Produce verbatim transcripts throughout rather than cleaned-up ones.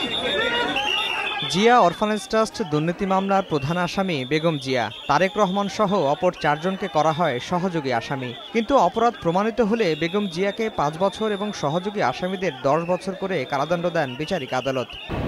Zia orphanage trust দুর্নীতি মামলার প্রধান আসামি বেগম জিয়া তারেক রহমান সহ অপর চারজনকে করা হয় সহযোগী আসামি, কিন্তু অপরাধ প্রমাণিত হলে বেগম জিয়াকে পাঁচ বছর এবং সহযোগী আসামিদের দশ বছর করে কারাদণ্ড দেন বিচারিক আদালত।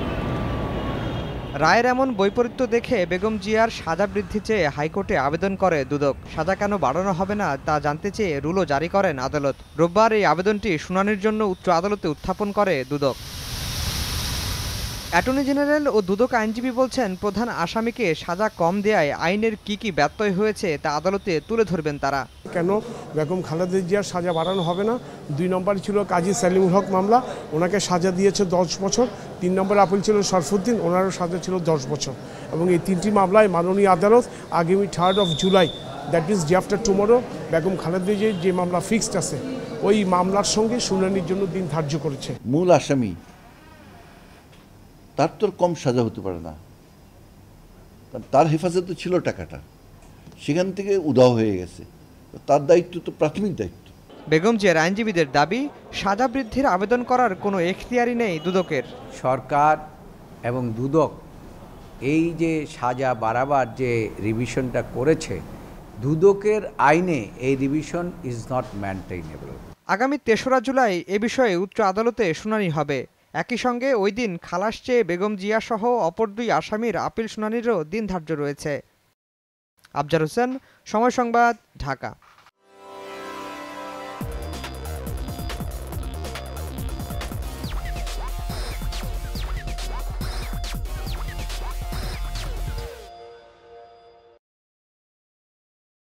রায়ের এমন বৈপরীত্য দেখে বেগম জিয়ার সাজা বৃদ্ধি চেয়ে হাইকোর্টে আবেদন করে দুদক। সাজা কেন বাড়ানো হবে না তা জানতে চেয়ে রুলও জারি করেন আদালত। রোববার এই আবেদনটি শুনানির জন্য উচ্চ আদালতে উত্থাপন করে দুদক। অ্যাটর্নি জেনারেল ও দুদক আইনজীবী বলছেন, প্রধান আসামিকে সাজা কম দেয়ায় আইনের কি কি ব্যত্যয় হয়েছে তা আদালতে তুলে ধরবেন তারা। কেন বেগম খালেদা জিয়ার সাজা বাড়ানো হবে না? দুই নম্বর ছিল কাজী সেলিমুল হক মামলা, ওনাকে সাজা দিয়েছে দশ বছর। তিন নম্বর আপিল ছিল শরফুদ্দিন, ওনারও সাজা ছিল দশ বছর। এবং এই তিনটি মামলায় মাননীয় আদালত আগামী third of July, that means day after tomorrow, Begum Khaleda জিয়ার যে মামলা ফিক্সড আছে ওই মামলার সঙ্গে শুনানির জন্য দিন ধার্য করেছে। মূল আসামি তার তো কম সাজা হতে পারে না, তার হেফাজতে ছিল টাকাটা, সেখান থেকে উধাও হয়ে গেছে, তার দায়িত্ব তো প্রাথমিক দায়িত্ব। বেগম জিয়ার আইনজীবীদের দাবি, সাজা বৃদ্ধির আবেদন করার কোনো এখতিয়ারই নেই দুদকের। সরকার এবং দুদক এই যে সাজা বাড়াবার যে রিভিশনটা করেছে, দুদকের আইনে এই রিভিশন ইজ নট মেনটেইনেবল। আগামী তেসরা জুলাই এ বিষয়ে উচ্চ আদালতে শুনানি হবে। একই সঙ্গে ওই দিন খালাস চেয়ে বেগম জিয়া সহ অপর দুই আসামির আপিল শুনানিরও দিন ধার্য রয়েছে। আফজার হোসেন, সময় সংবাদ, ঢাকা।